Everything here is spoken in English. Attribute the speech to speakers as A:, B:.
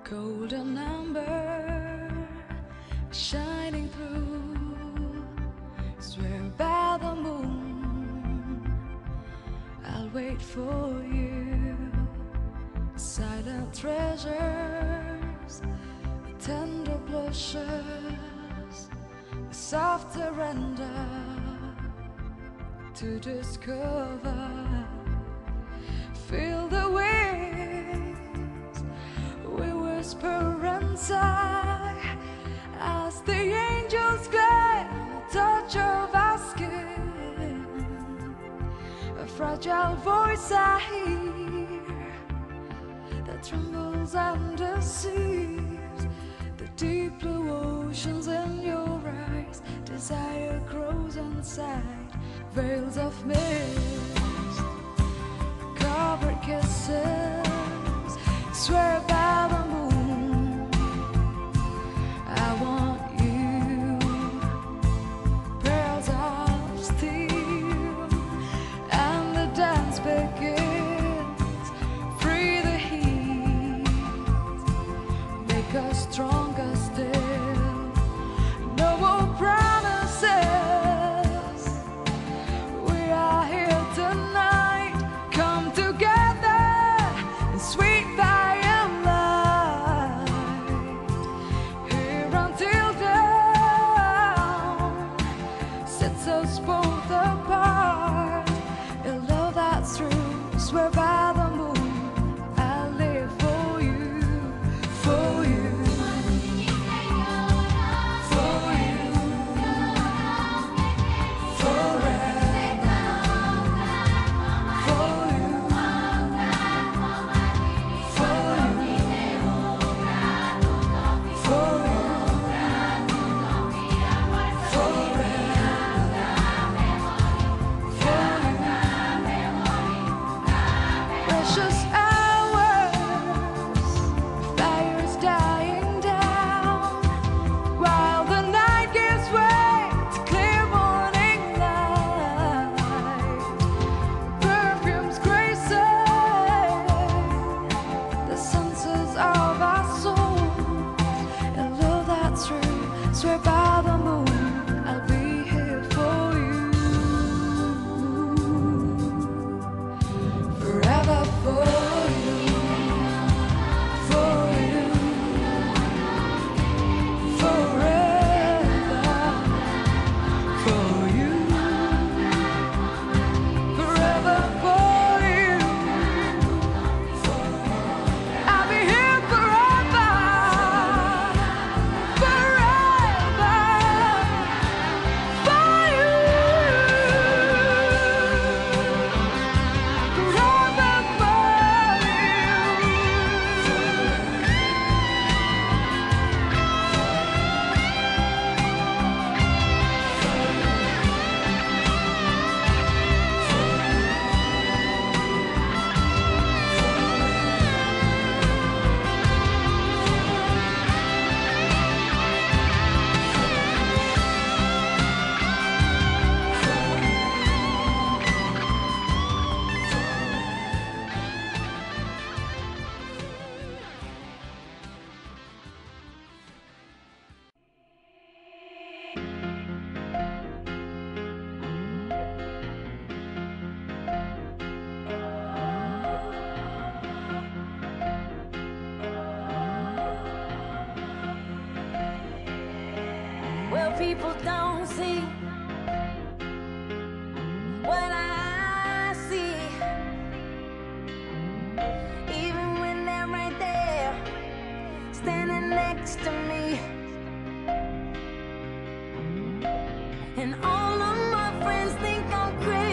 A: golden amber shining through. Swear by the moon, I'll wait for you. Silent treasures, tender blushes, soft surrender to discover. Feel the wings, we whisper and sigh as the angels glide on the touch of our skin. A fragile voice I hear that trembles and deceives. The deep blue oceans in your eyes, desire grows inside. Veils of mist, covered kisses, swear by the moon, I want you. Pearls of steel, and the dance begins. Free the heat, make us stronger still. No more promises, we are here tonight. Come together in sweet by and light. Here until dawn sets us both apart. A love that's true, swear by the moon, I'll live for you, for you. Precious hours, fires dying down, while the night gives way to clear morning light. Perfumes gracing the senses of our souls. A love that's true, swear by the moon, I'll be here for you. Forever for you, for you, forever for you, forever for you. I'll be here forever, forever for you, forever for
B: Well, people don't see what I see, even when they're right there, standing next to me. And all of my friends think I'm crazy.